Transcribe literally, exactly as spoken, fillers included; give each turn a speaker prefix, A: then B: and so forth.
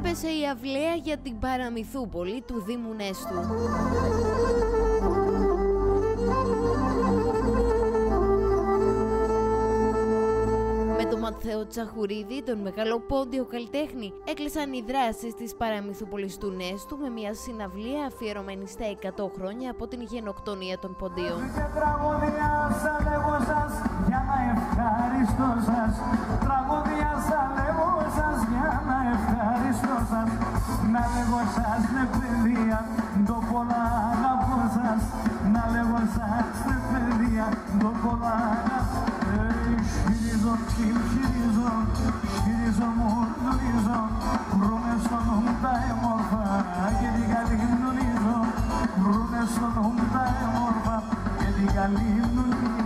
A: έπεσε η αυλαία για την Παραμυθούπολη του Δήμου Νέστου. Με τον Ματθαίο Τσαχουρίδη, τον μεγαλοπόντιο καλλιτέχνη, έκλεισαν οι δράσεις της Παραμυθούπολης του Νέστου με μια συναυλία αφιερωμένη στα εκατό χρόνια από την γενοκτονία των ποντίων.
B: Να λέγω σας ναι παιδεία, το πολλά αγαπώ σας. Να λέγω σας ναι παιδεία, το πολλά αγαπώ. Σκυρίζω, σκυρίζω, σκυρίζω μου γνωρίζω. Βρούνε στον νου τα έμορφα και την καλή γνωρίζω. Βρούνε στον νου τα έμορφα και την καλή γνωρίζω.